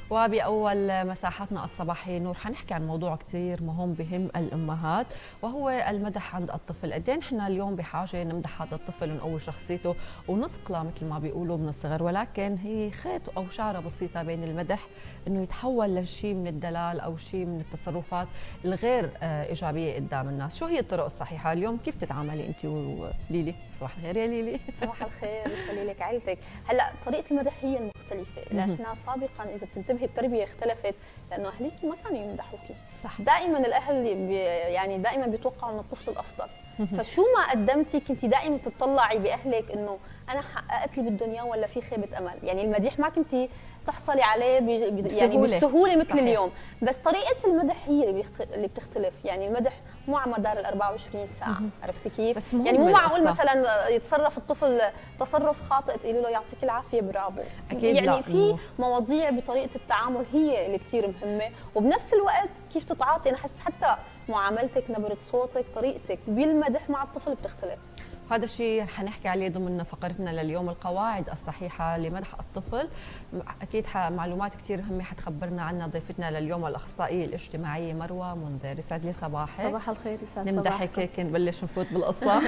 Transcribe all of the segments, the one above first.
وبأول مساحتنا الصباحية نور حنحكي عن موضوع كتير مهم بهم الأمهات، وهو المدح عند الطفل. قد ايه نحن اليوم بحاجة نمدح هذا الطفل ونقوي شخصيته ونسقله مثل ما بيقولوا من الصغر، ولكن هي خيط أو شعرة بسيطة بين المدح إنه يتحول لشيء من الدلال أو شيء من التصرفات الغير إيجابية قدام الناس. شو هي الطرق الصحيحة اليوم؟ كيف تتعاملي أنت وليلي؟ صباح الخير يا ليلي. صباح الخير، يخلي لك عيلتك. هلا طريقه المدح هي المختلفه، لأن احنا سابقا اذا بتنتبهي التربيه اختلفت، لانه اهليك ما كانوا يمدحوكي. صح. دائما الاهل يعني دائما بيتوقعوا من الطفل الافضل، فشو ما قدمتي كنت دائما تطلعي باهلك انه انا حققت اللي بدهم اياه ولا في خيبه امل. يعني المديح ما كنتِ تحصلي عليه يعني بالسهوله مثل صحيح. اليوم، بس طريقه المدح هي اللي بتختلف. يعني المدح مو على مدار ال 24 ساعه، عرفتي كيف؟ يعني مو معقول مثلا يتصرف الطفل تصرف خاطئ تقولي له يعطيك العافيه برافو. أكيد يعني لا. في مواضيع بطريقه التعامل هي اللي كثير مهمه، وبنفس الوقت كيف تتعاطي. انا احس حتى معاملتك، نبره صوتك، طريقتك بالمدح مع الطفل بتختلف. هذا الشيء حنحكي عليه ضمن فقرتنا لليوم، القواعد الصحيحة لمدح الطفل. أكيد معلومات كثير مهمة حتخبرنا عنها ضيفتنا لليوم الأخصائية الاجتماعية مروة منذر. يسعد لي صباحك. صباح الخير. يسعد نمدحك هيك نبلش نفوت بالقصة.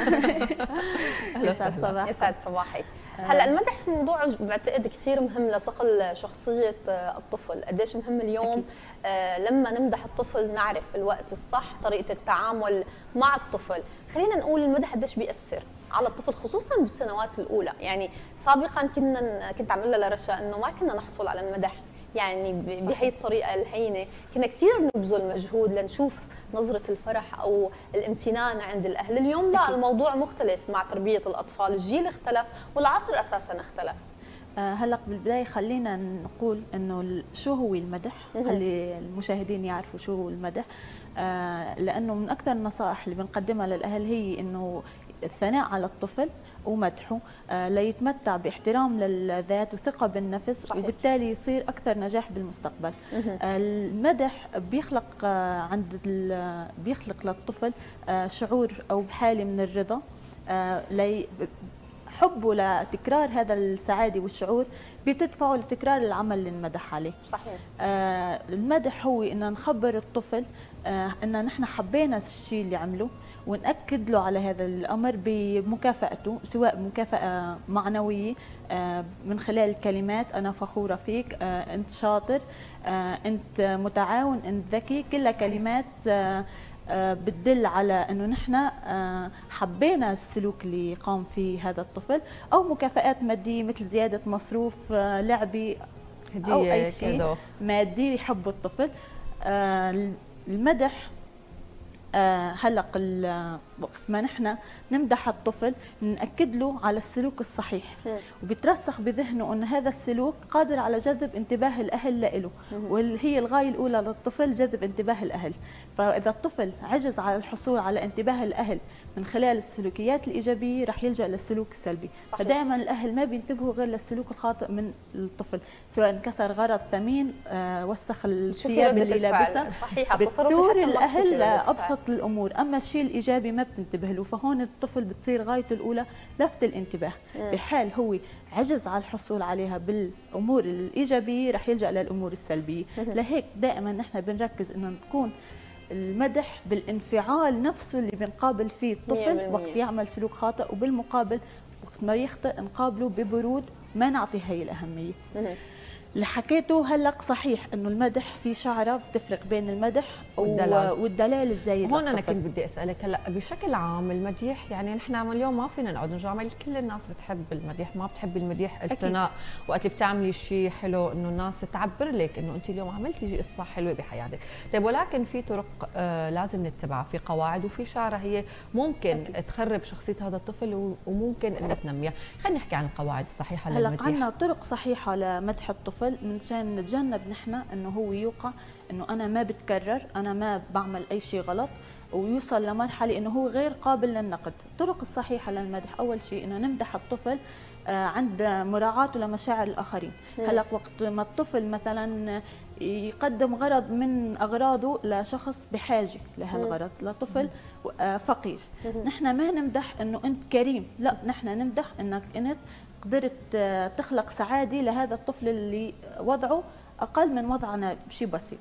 يسعد صباحك. يسعد صباحك. هلا المدح موضوع بعتقد كثير مهم لصقل شخصية الطفل. قديش مهم اليوم لما نمدح الطفل نعرف الوقت الصح، طريقة التعامل مع الطفل. خلينا نقول المدح قديش بيأثر على الطفل خصوصا بالسنوات الاولى. يعني سابقا كنت عامله لرشا انه ما كنا نحصل على المدح يعني بهي الطريقه الهينه، كنا كثير نبذل مجهود لنشوف نظره الفرح او الامتنان عند الاهل. اليوم لا، الموضوع مختلف مع تربيه الاطفال، الجيل اختلف والعصر اساسا اختلف. هلا بالبدايه خلينا نقول انه شو هو المدح، خلي المشاهدين يعرفوا شو هو المدح. لانه من اكثر النصائح اللي بنقدمها للاهل هي انه الثناء على الطفل ومدحه ليتمتع باحترام للذات وثقه بالنفس. صحيح. وبالتالي يصير اكثر نجاح بالمستقبل. المدح بيخلق للطفل شعور او حاله من الرضا، حبه لتكرار هذا السعاده والشعور بتدفعه لتكرار العمل اللي انمدح عليه. صحيح. المدح هو ان نخبر الطفل ان نحن حبينا الشيء اللي عمله، ونأكد له على هذا الامر بمكافأته، سواء مكافأة معنويه من خلال الكلمات انا فخوره فيك، انت شاطر، انت متعاون، انت ذكي. كلها كلمات بتدل على انه نحن حبينا السلوك اللي قام فيه هذا الطفل، او مكافآت ماديه مثل زياده مصروف لعبي او اي شيء مادي يحبه الطفل. المدح هلا وقت ما نحن نمدح الطفل نأكد له على السلوك الصحيح، وبيترسخ بذهنه أن هذا السلوك قادر على جذب انتباه الأهل له، وهي الغاية الأولى للطفل جذب انتباه الأهل. فإذا الطفل عجز على الحصول على انتباه الأهل من خلال السلوكيات الإيجابية رح يلجأ للسلوك السلبي. صحيح. فدائما الأهل ما بينتبهوا غير للسلوك الخاطئ من الطفل، سواء انكسر غرض ثمين، وسخ الثياب اللي لابسها، بتثور الأهل لأبسط الأمور. أما الشيء الإيجابي ما بتنتبه له، فهون الطفل بتصير غايته الأولى لفت الانتباه. بحال هو عجز على الحصول عليها بالأمور الإيجابية رح يلجأ للأمور السلبية. لهيك دائما نحن بنركز إنه نكون المدح بالانفعال نفسه اللي بنقابل فيه الطفل وقت يعمل سلوك خاطئ، وبالمقابل وقت ما يخطئ نقابله ببرود، ما نعطي هي الأهمية. اللي حكيته هلا صحيح انه المدح في شعره بتفرق بين المدح والدلال الزايد. هون انا كنت بدي اسالك هلا بشكل عام المديح، يعني نحن اليوم ما فينا نقعد نجامل، كل الناس بتحب المديح، ما بتحب المديح الثناء. وقت اللي بتعملي شيء حلو انه الناس تعبر لك انه انت اليوم عملتي قصه حلوه بحياتك. طيب ولكن في طرق لازم نتبعها، في قواعد وفي شعره هي ممكن تخرب شخصيه هذا الطفل وممكن انها تنميها. خلينا نحكي عن القواعد الصحيحه للمديح. هلا عندنا طرق صحيحه لمدح الطفل منشان نتجنب نحن انه هو يوقع انه انا ما بتكرر، انا ما بعمل اي شيء غلط، ويوصل لمرحله انه هو غير قابل للنقد. الطرق الصحيحه للمدح اول شيء انه نمدح الطفل عند مراعاته لمشاعر الاخرين. هلا وقت ما الطفل مثلا يقدم غرض من اغراضه لشخص بحاجه لهالغرض، لطفل فقير، نحن ما نمدح انه انت كريم، لا نحن نمدح انك انت قدرت تخلق سعاده لهذا الطفل اللي وضعه اقل من وضعنا شيء بسيط.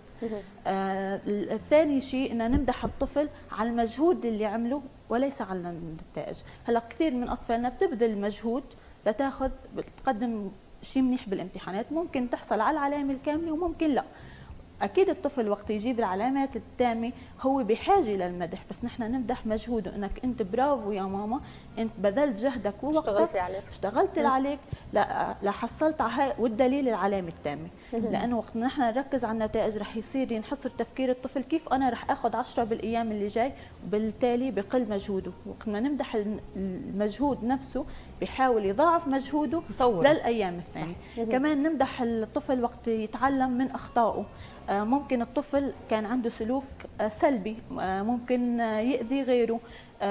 الثاني شيء ان نمدح الطفل على المجهود اللي عمله وليس على النتائج. هلا كثير من اطفالنا بتبذل مجهود لتاخذ بتقدم شيء منيح بالامتحانات، ممكن تحصل على العلامه الكامله وممكن لا. اكيد الطفل وقت يجيب العلامات التامه هو بحاجه للمدح، بس نحن نمدح مجهوده، انك انت برافو يا ماما، انت بذلت جهدك ووقتك، اشتغلت عليك لحصلت على هاي، والدليل العلامه التامه. لانه وقت نحن نركز على النتائج رح يصير ينحصر تفكير الطفل كيف انا رح اخذ 10 بالايام اللي جاي، وبالتالي بقل مجهوده. وقت ما نمدح المجهود نفسه بيحاول يضاعف مجهوده للايام الثانيه. كمان نمدح الطفل وقت يتعلم من اخطائه. ممكن الطفل كان عنده سلوك سلبي، ممكن يؤذي غيره،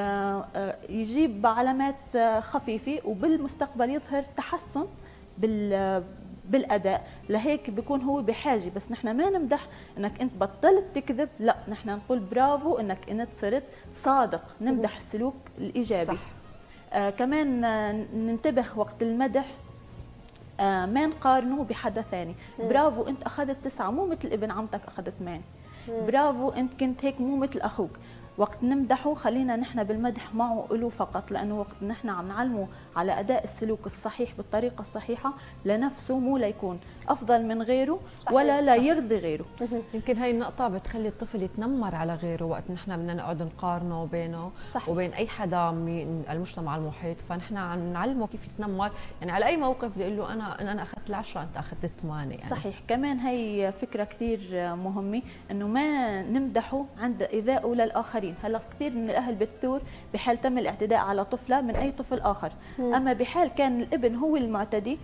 يجيب علامات خفيفة وبالمستقبل يظهر تحسن بالاداء، لهيك بيكون هو بحاجه. بس نحن ما نمدح انك انت بطلت تكذب، لا نحن نقول برافو انك انت صرت صادق، نمدح السلوك الايجابي. صح. كمان ننتبه وقت المدح ما نقارنه بحدا ثاني. برافو انت اخذت 9، مو مثل ابن عمتك اخذت 8. برافو انت كنت هيك، مو مثل اخوك. وقت نمدحه خلينا نحن بالمدح معه له فقط، لانه وقت نحن عم نعلمه على اداء السلوك الصحيح بالطريقه الصحيحه لنفسه، مو ليكون افضل من غيره ولا لا يرضي غيره. يمكن هاي النقطه بتخلي الطفل يتنمر على غيره وقت نحن بدنا نقعد نقارنه بينه وبين اي حدا من المجتمع المحيط، فنحن عم نعلمه كيف يتنمر، يعني على اي موقف بدي اقول له انا اخذت 10 انت اخذت 8 يعني. صحيح. كمان هي فكره كثير مهمه، انه ما نمدحه عند ايذائه للاخرين. هلا كثير من الاهل بتثور بحال تم الاعتداء على طفله من اي طفل اخر، اما بحال كان الابن هو المعتدي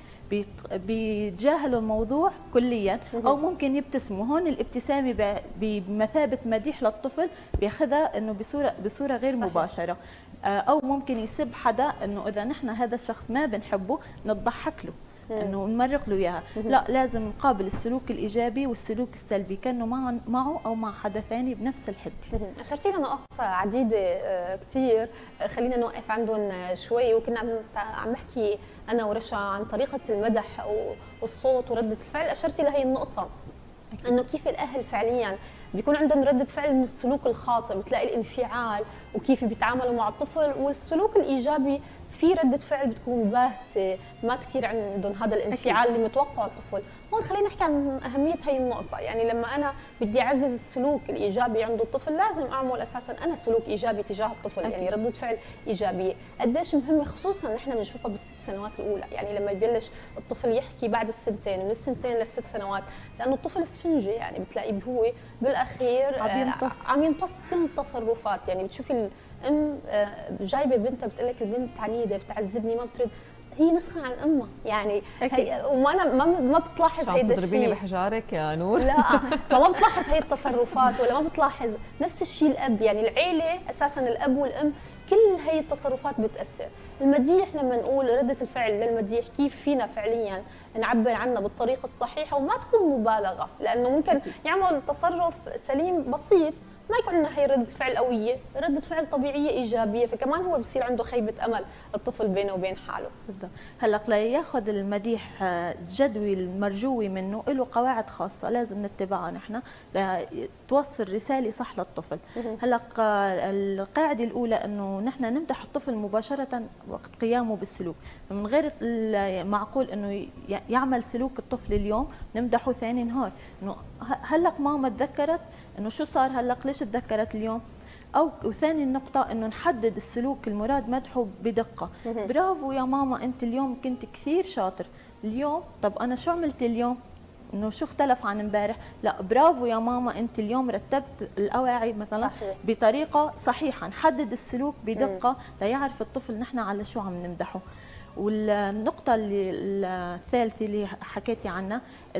بيتجاهلوا الموضوع كليا، او ممكن يبتسموا. هون الابتسامه بمثابه مديح للطفل بياخذها انه بصوره غير مباشره. او ممكن يسب حدا، انه اذا نحن هذا الشخص ما بنحبه نضحك له، انه نمرق له اياها. لا، لازم نقابل السلوك الايجابي والسلوك السلبي كانه معه او مع حدا ثاني بنفس الحده. اشرتي لنا نقاط عديده كثير، خلينا نوقف عندهم شوي. وكنا عم نحكي انا ورشا عن طريقه المدح والصوت ورده الفعل. اشرتي لهي النقطه انه كيف الاهل فعليا بيكون عندهم ردة فعل من السلوك الخاطئ، بتلاقي الانفعال وكيف بيتعاملوا مع الطفل، والسلوك الإيجابي في ردة فعل بتكون باهتة، ما كثير عندهم هذا الانفعال اللي متوقع الطفل. هون خلينا نحكي عن أهمية هي النقطة. يعني لما أنا بدي أعزز السلوك الإيجابي عند الطفل لازم أعمل أساساً أنا سلوك إيجابي تجاه الطفل. يعني ردة فعل إيجابية قديش مهمة، خصوصاً نحن بنشوفها بالست سنوات الأولى. يعني لما يبلش الطفل يحكي بعد السنتين، من السنتين للست سنوات، لأنه الطفل اسفنجي، يعني بتلاقيه هو بالأخير عم يمتص كل التصرفات. يعني بتشوفي الأم جايبة بنتها بتقول لك البنت عنيدة بتعذبني ما بترد، هي نسخة عن أمها يعني. وما ما بتلاحظ هيدا الشيء. تضربيني بحجارك يا نور؟ لا، فما بتلاحظ هي التصرفات، ولا ما بتلاحظ نفس الشيء الأب. يعني العيلة أساساً الأب والأم كل هي التصرفات بتأثر. المديح لما نقول ردة الفعل للمديح كيف فينا فعلياً نعبر عنها بالطريقة الصحيحة وما تكون مبالغة، لأنه ممكن يعمل تصرف سليم بسيط ما يكون عندنا هي ردة فعل قوية، ردة فعل طبيعية إيجابية، فكمان هو بصير عنده خيبة أمل الطفل بينه وبين حاله. بالضبط. هلا لياخذ المديح الجدوي المرجوي منه له قواعد خاصة لازم نتبعها نحن لتوصل رسالة صح للطفل. هلا القاعدة الأولى إنه نحن نمدح الطفل مباشرة وقت قيامه بالسلوك، من غير معقول إنه يعمل سلوك الطفل اليوم نمدحه ثاني نهار، إنه هلق ماما تذكرت انه شو صار هلق، ليش تذكرت اليوم؟ او وثاني النقطه انه نحدد السلوك المراد مدحه بدقه. برافو يا ماما انت اليوم كنت كثير شاطر. اليوم طب انا شو عملت اليوم؟ انه شو اختلف عن امبارح؟ لا، برافو يا ماما انت اليوم رتبت الاواعي مثلا بطريقه صحيحه. نحدد السلوك بدقه ليعرف الطفل نحن على شو عم نمدحه. والنقطة الثالثة اللي حكيتي عنها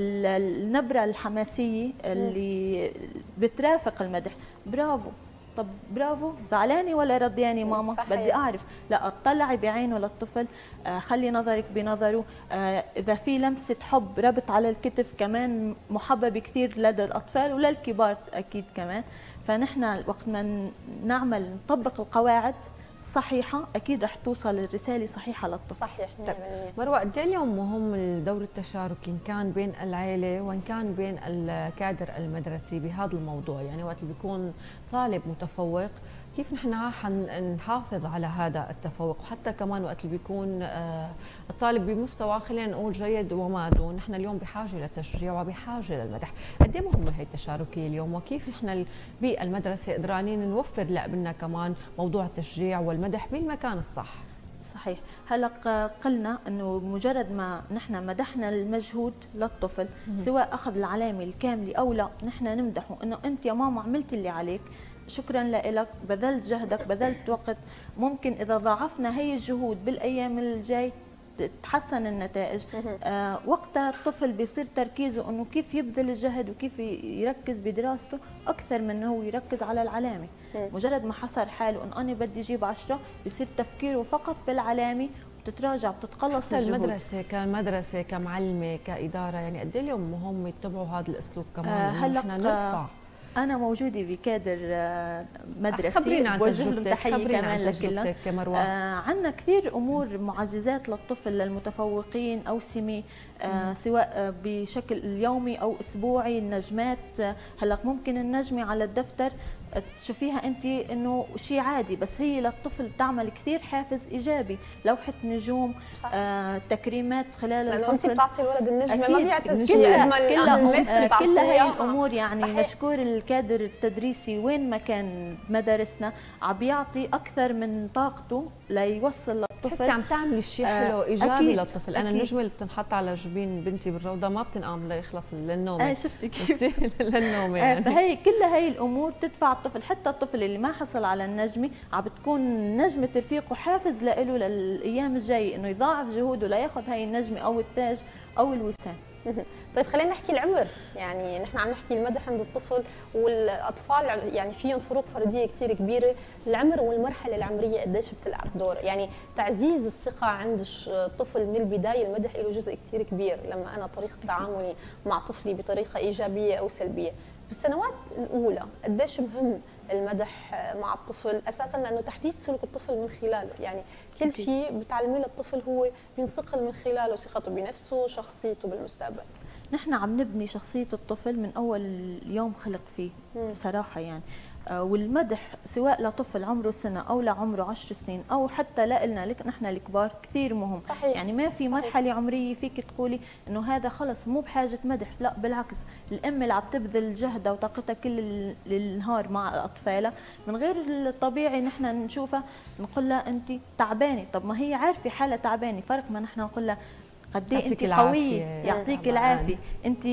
النبرة الحماسية اللي بترافق المدح. برافو، طب برافو، زعلانة ولا رضيانة ماما؟ بدي أعرف. لا، اطلعي بعينه للطفل، خلي نظرك بنظره. إذا في لمسة حب ربط على الكتف كمان محببة كثير لدى الأطفال وللكبار أكيد كمان. فنحن وقت ما نعمل نطبق القواعد صحيحه اكيد رح توصل الرساله صحيحه للطفل. صحيح 100%. مروه، قد ايه اليوم مهم الدور التشاركي ان كان بين العائله وان كان بين الكادر المدرسي بهذا الموضوع؟ يعني وقت اللي بيكون طالب متفوق كيف نحن حنحافظ على هذا التفوق، وحتى كمان وقت اللي بيكون الطالب بمستوى خلينا نقول جيد وما دون، نحن اليوم بحاجه للتشجيع وبحاجه للمدح. قد ايه مهمه هي التشاركيه اليوم، وكيف نحن بالمدرسه قدرانين نوفر لابننا كمان موضوع التشجيع والمدح بالمكان الصح؟ صحيح. هلا قلنا انه مجرد ما نحن مدحنا المجهود للطفل سواء اخذ العلامه الكامله او لا، نحن نمدحه انه انت يا ماما عملت اللي عليك، شكرا لك، بذلت جهدك، بذلت وقت. ممكن اذا ضاعفنا هي الجهود بالايام الجاي تتحسن النتائج. وقتها الطفل بيصير تركيزه انه كيف يبذل الجهد وكيف يركز بدراسته اكثر من انه هو يركز على العلامه. مجرد ما حصر حاله انه انا بدي اجيب 10 بيصير تفكيره فقط بالعلامه، بتتراجع بتتقلص الجهود. المدرسه كمدرسه كمعلمه كاداره، يعني قد ايه اليوم مهم يتبعوا هذا الاسلوب كمان؟ هلا نحن نرفع. أنا موجودة بكادر مدرسي، خبرينا عن تجربتك، خبرينا عن تجربتك كمروة. عندنا كثير أمور معززات للطفل للمتفوقين أوسمة، سواء بشكل يومي أو أسبوعي. النجمات، هلا ممكن النجمة على الدفتر تشوفيها انت انه شيء عادي، بس هي للطفل بتعمل كثير حافز ايجابي. لوحه نجوم، تكريمات خلال الفصل، لانه انت بتعطي الولد النجمه ما بيعتز كل هاي الامور. يعني مشكور الكادر التدريسي وين ما كان مدارسنا عم بيعطي اكثر من طاقته ليوصل للطفل. بتحسي عم تعملي شيء حلو ايجابي للطفل. انا أكيد. النجمه اللي بتنحط على جبين بنتي بالروضه ما بتنقام ليخلص للنوم. شفتي كيف للنوم يعني. فهي كل هاي الامور تدفع الطفل، حتى الطفل اللي ما حصل على النجمه عم بتكون نجمه رفيقه حافز له للايام الجايه انه يضاعف جهوده لياخذ هاي النجمه او التاج او الوسام. طيب خلينا نحكي العمر، يعني نحن عم نحكي المدح عند الطفل والاطفال يعني فيهم فروق فرديه كثير كبيره. العمر والمرحله العمريه قديش بتلعب دور؟ يعني تعزيز الثقه عند الطفل من البدايه، المدح له جزء كثير كبير لما انا طريقه تعاملي مع طفلي بطريقه ايجابيه او سلبيه. بالسنوات الاولى قديش مهم المدح مع الطفل اساسا، لانه تحديد سلوك الطفل من خلاله، يعني كل شيء بتعلميه للطفل هو بينصقل من خلاله ثقته بنفسه، شخصيته بالمستقبل. نحن عم نبني شخصيه الطفل من اول يوم خلق فيه صراحه يعني. والمدح سواء لطفل عمره سنه او لعمره 10 سنين او حتى لنا نحن الكبار كثير مهم. صحيح. يعني ما في مرحله عمريه فيك تقولي انه هذا خلص مو بحاجه مدح، لا بالعكس. الام اللي عم تبذل جهدها وطاقتها كل النهار مع اطفالها، من غير الطبيعي نحن نشوفها نقول لها انت تعبانه. طب ما هي عارفه حالها تعبانه، فرق ما نحن نقول لها قد ايه انت قويه، يعطيك العافيه، انت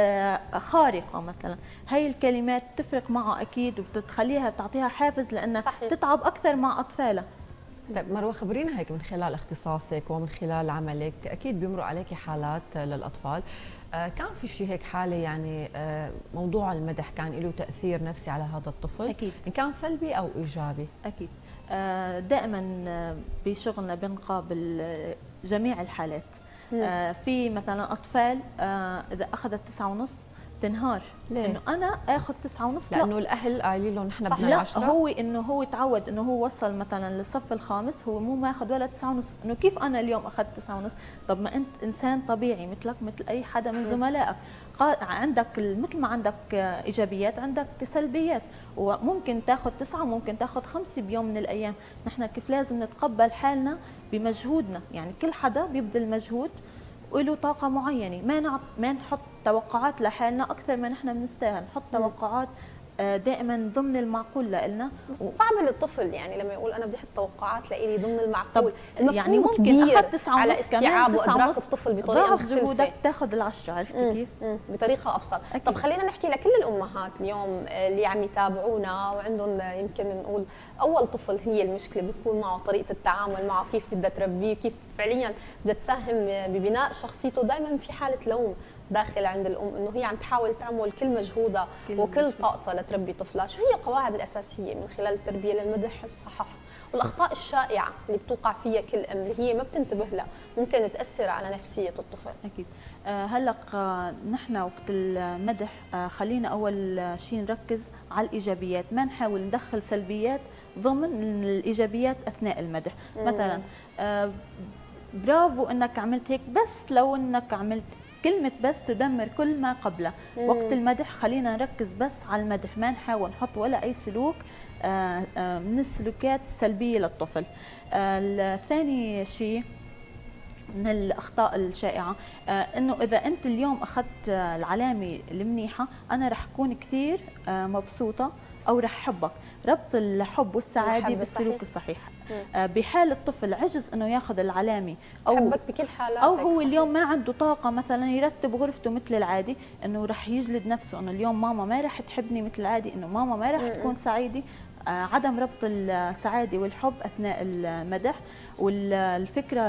خارقه مثلا. هي الكلمات تفرق معها اكيد وبتخليها بتعطيها حافز لانها تتعب اكثر مع اطفالها. طيب مروه، خبرينا هيك من خلال اختصاصك ومن خلال عملك، اكيد بيمرق عليكي حالات للاطفال، كان في شيء هيك حاله يعني موضوع المدح كان له تاثير نفسي على هذا الطفل؟ اكيد، ان كان سلبي او ايجابي. اكيد. دائما بشغلنا بنقابل جميع الحالات. في مثلا اطفال اذا اخذت 9.5 تنهار. ليه؟ انه انا اخذ 9.5 لانه الاهل قايلين له نحن بدنا 10. لا، هو تعود انه هو وصل مثلا للصف الخامس هو مو ماخذ ولا 9.5، انه كيف انا اليوم اخذت 9.5؟ طب ما انت انسان طبيعي مثلك مثل اي حدا من زملائك، عندك مثل ما عندك ايجابيات عندك سلبيات، وممكن تاخذ 9 وممكن تاخذ 5 بيوم من الايام. نحن كيف لازم نتقبل حالنا بمجهودنا، يعني كل حدا بيبذل مجهود وله طاقة معينة. ما نحط توقعات لحالنا أكثر ما نحن بنستاهل، نحط توقعات دائما ضمن المعقول لنا. بس صعب للطفل يعني لما يقول انا بدي احط توقعات لإلي ضمن المعقول. يعني ممكن اخذت 9.5 على استيعاب وادراك الطفل بطريقه مختلفه، جهودك تاخذ ال10، عرفتي كيف؟ بطريقه ابسط. أكيد. طب خلينا نحكي لكل الامهات اليوم اللي عم يتابعونا وعندهم يمكن نقول اول طفل هي المشكله بتكون معه، طريقه التعامل معه، كيف بدها تربيه، كيف فعليا بدها تساهم ببناء شخصيته. دائما في حاله لوم داخل عند الام انه هي عم تحاول تعمل كل مجهودها وكل طاقتها لتربي طفلها. شو هي القواعد الاساسيه من خلال التربيه للمدح الصحح والاخطاء الشائعه اللي بتوقع فيها كل ام اللي هي ما بتنتبه لها ممكن تاثر على نفسيه الطفل؟ اكيد. هلا نحن وقت المدح خلينا اول شيء نركز على الايجابيات، ما نحاول ندخل سلبيات ضمن الايجابيات اثناء المدح. مثلا برافو انك عملت هيك، بس لو انك عملت كلمة بس تدمر كل ما قبله. وقت المدح خلينا نركز بس على المدح، ما نحاول نحط ولا أي سلوك من السلوكيات السلبية للطفل. الثاني شيء من الأخطاء الشائعة إنه إذا أنت اليوم أخذت العلامة المنيحة أنا رح أكون كثير مبسوطة أو رح أحبك. ربط الحب والسعادة بالسلوك الصحيح. بحال الطفل عجز انه ياخذ العلامه او حبك بكل حالاتك، او هو اليوم ما عنده طاقه مثلا يرتب غرفته مثل العادي، انه رح يجلد نفسه انه اليوم ماما ما رح تحبني مثل العادي، انه ماما ما رح تكون سعيده. عدم ربط السعاده والحب اثناء المدح. والفكره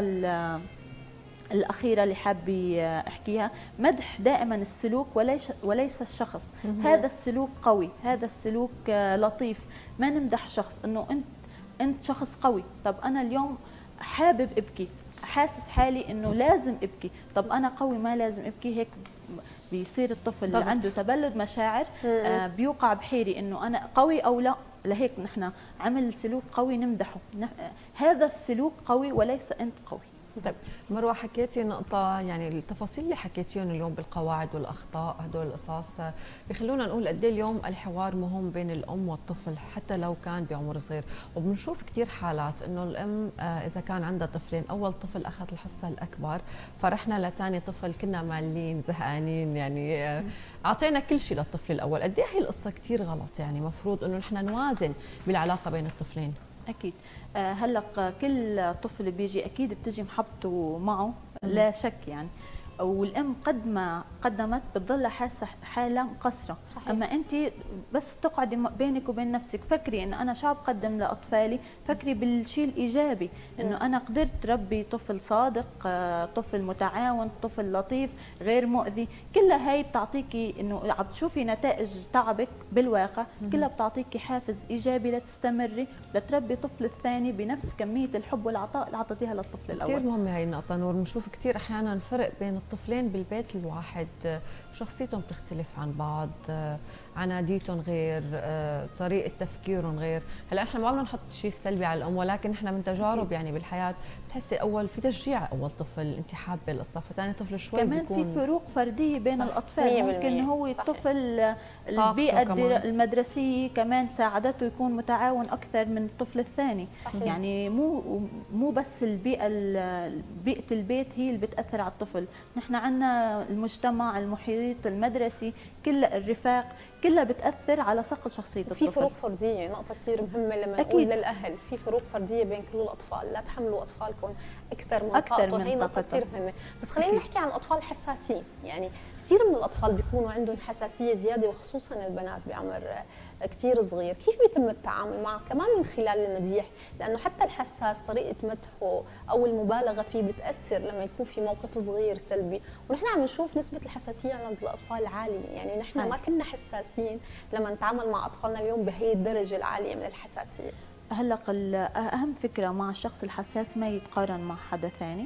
الأخيرة اللي حابة أحكيها، مدح دائما السلوك وليس الشخص. هذا السلوك قوي، هذا السلوك لطيف. ما نمدح شخص إنه أنت شخص قوي، طب أنا اليوم حابب أبكي، حاسس حالي إنه لازم أبكي، طب أنا قوي ما لازم أبكي. هيك بيصير الطفل اللي عنده تبلد مشاعر بيوقع بحيرة إنه أنا قوي أو لا. لهيك نحن عمل سلوك قوي نمدحه، هذا السلوك قوي وليس أنت قوي. طيب مروه، حكيتي نقطة، يعني التفاصيل اللي حكيتيهم اليوم بالقواعد والأخطاء هدول القصص بخلونا نقول قد ايه اليوم الحوار مهم بين الأم والطفل حتى لو كان بعمر صغير. وبنشوف كثير حالات إنه الأم إذا كان عندها طفلين، أول طفل أخذ الحصة الأكبر فرحنا لثاني طفل كنا مالين زهقانين، يعني أعطينا كل شيء للطفل الأول. قد ايه هي القصة كثير غلط، يعني مفروض إنه نحن نوازن بالعلاقة بين الطفلين. أكيد. هلق كل طفل بيجي أكيد بتجي محبته معه لا شك يعني، والأم قد ما قدمت بتضلها حاسة حالة مقصرة. أما أنت بس تقعدي بينك وبين نفسك فكري إن أنا شو بقدم لأطفالي، فكري بالشيء الإيجابي إنه أنا قدرت ربي طفل صادق، طفل متعاون، طفل لطيف غير مؤذي. كلها هاي بتعطيكي إنه عم تشوفي نتائج تعبك بالواقع، كلها بتعطيكي حافز إيجابي لتستمري لتربي طفل الثاني بنفس كمية الحب والعطاء اللي أعطيتيها للطفل الأول. كثير مهمة هاي النقطة نور. بنشوف كثير أحيانا فرق بين الطفلين بالبيت الواحد، شخصيتهم بتختلف عن بعض، عناديتهم غير، طريقة تفكيرهم غير. هلا احنا ما بدنا نحط شيء سلبي على الام، ولكن احنا من تجارب يعني بالحياة بتحسي اول في تشجيع، اول طفل انت حابة القصة، فثاني طفل شوي كمان في فروق فردية بين الأطفال. ممكن هو الطفل البيئة المدرسية كمان ساعدته يكون متعاون أكثر من الطفل الثاني. يعني مو بس بيئة البيت هي اللي بتأثر على الطفل، نحن عندنا المجتمع، المحيط المدرسي، كل الرفاق، كلها بتأثر على صقل شخصية الطفل. في فروق فردية، نقطة كثير مهمة لما نقول للأهل في فروق فردية بين كل الأطفال، لا تحملوا أطفالكم أكثر من طاقتهم، هي نقطة كثير مهمة. بس خلينا نحكي عن الأطفال حساسين، يعني كثير من الأطفال بيكونوا عندهم حساسية زيادة، وخصوصا البنات بعمر كثير صغير. كيف بيتم التعامل معه كمان من خلال المديح؟ لأنه حتى الحساس طريقة مدحه أو المبالغة فيه بتأثر لما يكون في موقف صغير سلبي. ونحن عم نشوف نسبة الحساسية عند الأطفال عالية، يعني نحن ما كنا حساسين لما نتعامل مع أطفالنا اليوم بهي الدرجة العالية من الحساسية. هلق اهم فكره مع الشخص الحساس ما يتقارن مع حدا ثاني.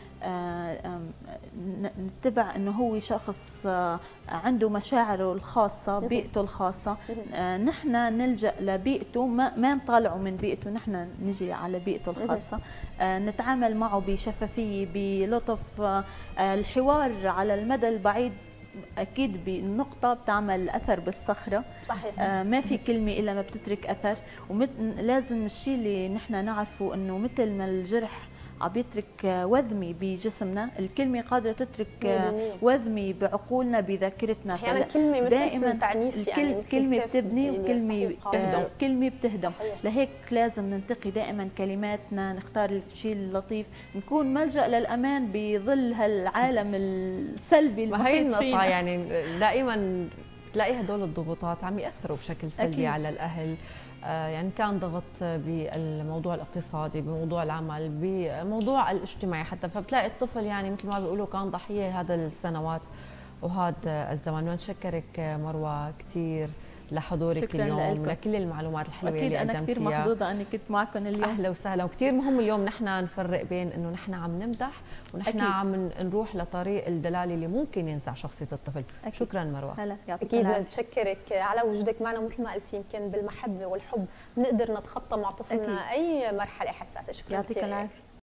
نتبع انه هو شخص عنده مشاعره الخاصه، بيئته الخاصه. نحن نلجا لبيئته، ما نطلعه من بيئته، نحن نجي على بيئته الخاصه. نتعامل معه بشفافيه، بلطف. الحوار على المدى البعيد اكيد بالنقطه بتعمل اثر بالصخره. صحيح. ما في كلمه الا ما بتترك اثر. ولازم الشيء اللي نحن نعرفه انه مثل ما الجرح عم يترك وذمي بجسمنا، الكلمه قادره تترك وذمي بعقولنا، بذاكرتنا. احيانا كلمه دائما تعنيف، يعني كلمه بتبني وكلمه بتهدم. لهيك لازم ننتقي دائما كلماتنا، نختار الشيء اللطيف، نكون ملجا للامان بظل هالعالم السلبي المحيط فينا. وهي النقطه يعني دائما تلاقي هدول الضغوطات عم ياثروا بشكل سلبي أكيد على الاهل. يعني كان ضغط بالموضوع الاقتصادي، بموضوع العمل، بموضوع الاجتماعي حتى، فبتلاقي الطفل يعني مثل ما بيقولوا كان ضحيه هذا السنوات وهذا الزمان. بنشكرك مروه كثير لحضورك اليوم، لكل المعلومات الحلوه اللي قدمتيها. انا كثير محظوظه اني كنت معكم اليوم. اهلا وسهلا. وكثير مهم اليوم نحن نفرق بين انه نحن عم نمدح ونحن عم نروح لطريق الدلاله اللي ممكن ينزع شخصيه الطفل. أكيد. شكرا مروه. هلا اكيد بتشكرك على وجودك معنا. مثل ما قلتي يمكن بالمحبه والحب بنقدر نتخطى مع طفلنا اي مرحله حساسه. شكرا يعطيك العافيه.